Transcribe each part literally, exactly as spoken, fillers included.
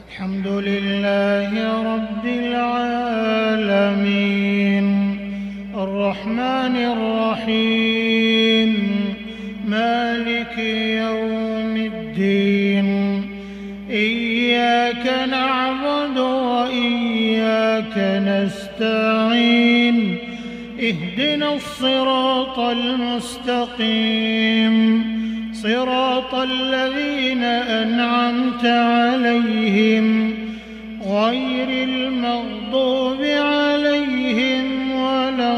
الحمد لله رب العالمين الرحمن الرحيم مالك يوم الدين إياك نعبد وإياك نستعين اهدنا الصراط المستقيم صراط الذين أنعمت عليهم غير المغضوب عليهم ولا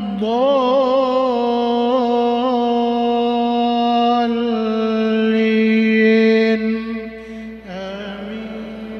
الضالين آمين.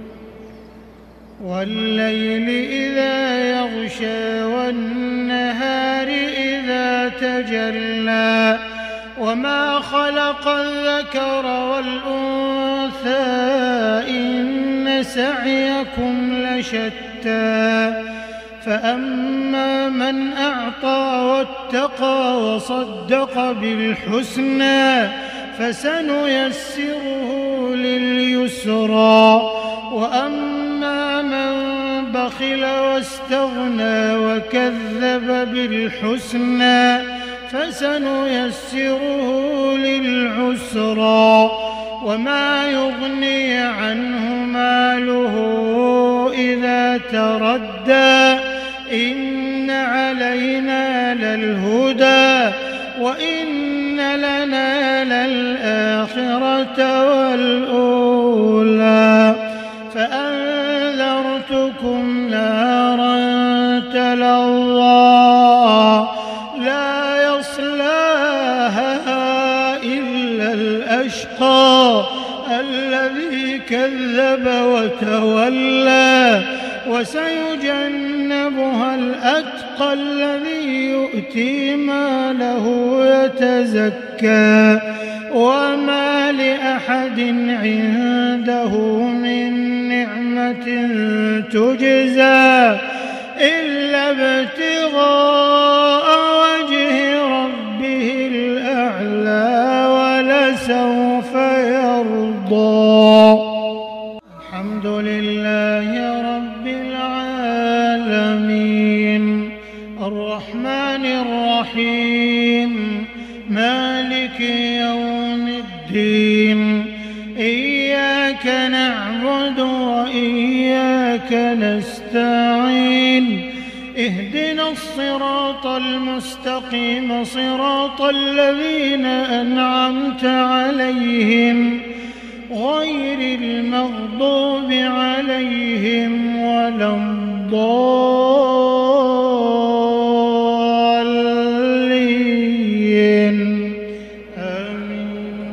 والليل إذا يغشى والنهار إذا تجلى وما خلق الذكر والأنثى إن سعيكم لشتى فأما من أعطى واتقى وصدق بالحسنى فسنيسره لليسرى وأما من بخل واستغنى وكذب بالحسنى فسنيسره للعسرى وما يغني عنه ماله إذا تردى إن علينا للهدى وإن لنا للآخرة والأولى فأنذرتكم نارا تلظى لا يصلاها إلا الأشقى الذي كذب وتولى وسيجنبها الأتقى الذي يؤتي ماله يتزكى وما لأحد عنده من نعمة تجزى إلا ابتغاء وجه ربه الأعلى ولسوف يرضى. الحمد لله رب العالمين الرحمن الرحيم مالك يوم الدين إياك نعبد وإياك نستعين اهدنا الصراط المستقيم صراط الذين أنعمت عليهم غير المغضوب عليهم ولا الضالين آمين.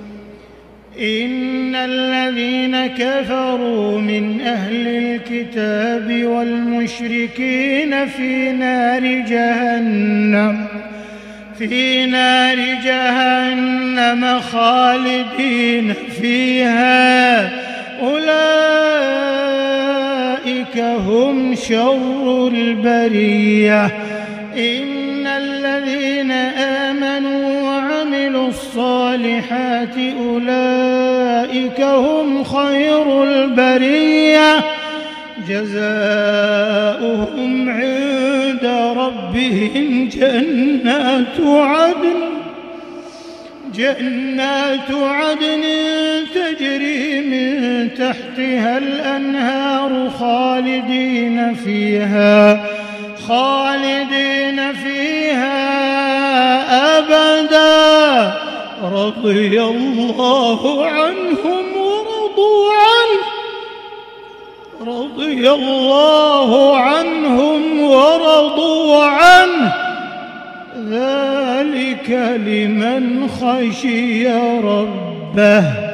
إن الذين كفروا من أهل الكتاب والمشركين في نار جهنم في نار جهنم خالدين فيها أولئك هم شر البرية. إن الذين آمنوا وعملوا الصالحات أولئك هم خير البرية جزاؤهم عند ربهم جنات عدن جنات عدن تجري من تحتها الأنهار خالدين فيها خالدين فيها أبدا رضي الله عنهم ورضوا عنه رضي الله عنهم ورضوا عنه ذلك لمن خشي ربه.